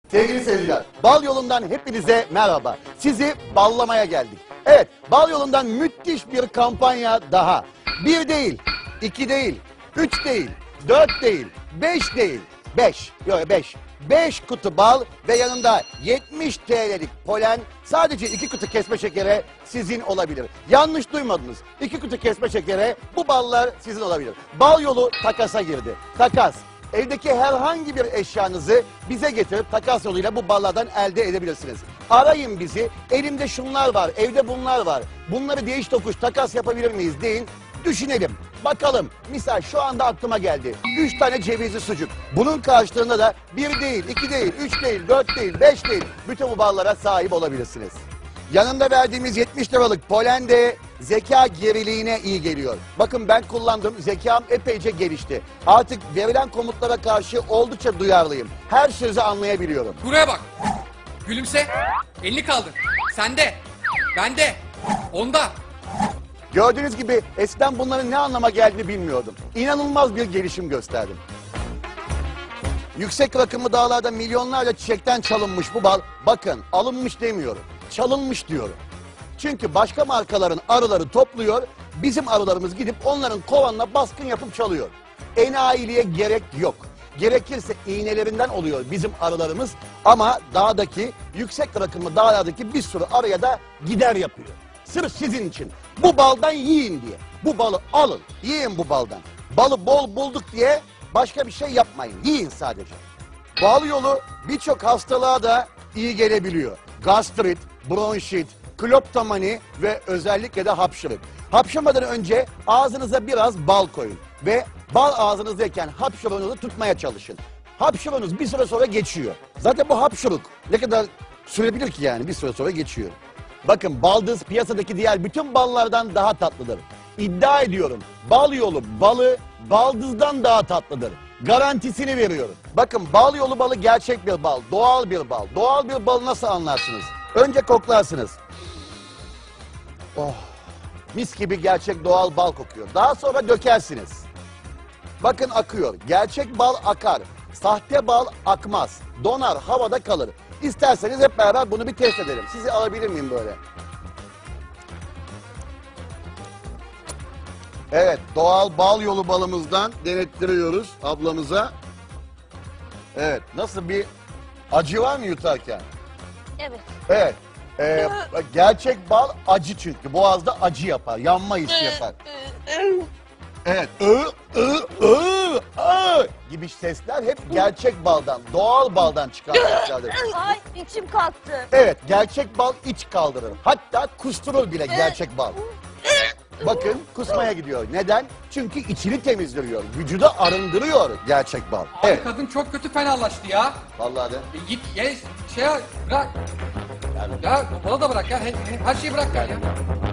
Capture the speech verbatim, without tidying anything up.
Sevgili seyirciler, Bal Yolu'ndan hepinize merhaba. Sizi ballamaya geldik. Evet, Bal Yolu'ndan müthiş bir kampanya daha. Bir değil, iki değil, üç değil, dört değil, beş değil, beş, yok beş. beş kutu bal ve yanında yetmiş T L'lik polen, sadece iki kutu kesme şekere sizin olabilir. Yanlış duymadınız. iki kutu kesme şekere bu ballar sizin olabilir. Bal Yolu takasa girdi. Takas. Evdeki herhangi bir eşyanızı bize getirip takas yoluyla bu ballardan elde edebilirsiniz. Arayın bizi, elimde şunlar var, evde bunlar var. Bunları değiş tokuş takas yapabilir miyiz deyin. Düşünelim, bakalım. Misal şu anda aklıma geldi. Üç tane cevizli sucuk. Bunun karşılığında da bir değil, iki değil, üç değil, dört değil, beş değil. Bütün bu ballara sahip olabilirsiniz. Yanında verdiğimiz yetmiş liralık polen de zeka geriliğine iyi geliyor. Bakın ben kullandım, zekam epeyce gelişti. Artık verilen komutlara karşı oldukça duyarlıyım. Her sözü anlayabiliyorum. Buraya bak. Gülümse. Elini kaldır. Sende. Bende. Onda. Gördüğünüz gibi eskiden bunların ne anlama geldiğini bilmiyordum. İnanılmaz bir gelişim gösterdim. Yüksek rakımlı dağlarda milyonlarca çiçekten çalınmış bu bal, bakın alınmış demiyorum, çalınmış diyorum. Çünkü başka markaların arıları topluyor, bizim arılarımız gidip onların kovanına baskın yapıp çalıyor. Enayiliğe gerek yok. Gerekirse iğnelerinden oluyor bizim arılarımız ama dağdaki, yüksek rakımlı dağlardaki bir sürü arıya da gider yapıyor. Sırf sizin için. Bu baldan yiyin diye. Bu balı alın, yiyin bu baldan. Balı bol bulduk diye başka bir şey yapmayın. Yiyin sadece. Bal Yolu birçok hastalığa da iyi gelebiliyor. Gastrit, bronşit, kloptomani ve özellikle de hapşırık. Hapşırmadan önce ağzınıza biraz bal koyun. Ve bal ağzınızdayken hapşırığınızı tutmaya çalışın. Hapşırığınız bir süre sonra geçiyor. Zaten bu hapşırık ne kadar sürebilir ki yani bir süre sonra geçiyor. Bakın baldız piyasadaki diğer bütün ballardan daha tatlıdır. İddia ediyorum Bal Yolu balı baldızdan daha tatlıdır. Garantisini veriyorum. Bakın Bal Yolu balı gerçek bir bal, doğal bir bal. Doğal bir balı nasıl anlarsınız? Önce koklarsınız. Oh, mis gibi gerçek doğal bal kokuyor. Daha sonra dökersiniz. Bakın akıyor. Gerçek bal akar. Sahte bal akmaz. Donar, havada kalır. İsterseniz hep beraber bunu bir test edelim. Sizi alabilir miyim böyle? Evet, doğal Bal Yolu balımızdan denettiriyoruz ablamıza. Evet, nasıl bir acı var mı yutarken? Evet. Evet, ee, gerçek bal acı çünkü. Boğazda acı yapar, yanma hissi yapar. Evet, ı, ı, ı, ı gibi sesler hep gerçek baldan, doğal baldan çıkan seslerdir. Ay içim kalktı. Evet, gerçek bal iç kaldırır. Hatta kusturur bile gerçek bal. Bakın kusmaya gidiyor. Neden? Çünkü içini temizliyor. Vücudu arındırıyor gerçek bal. Abi Evet. kadın çok kötü fenalaştı ya. Vallahi de. E git ye şey bırak. Yani Ya bana da bırak ya. Her, her şeyi bırak ya.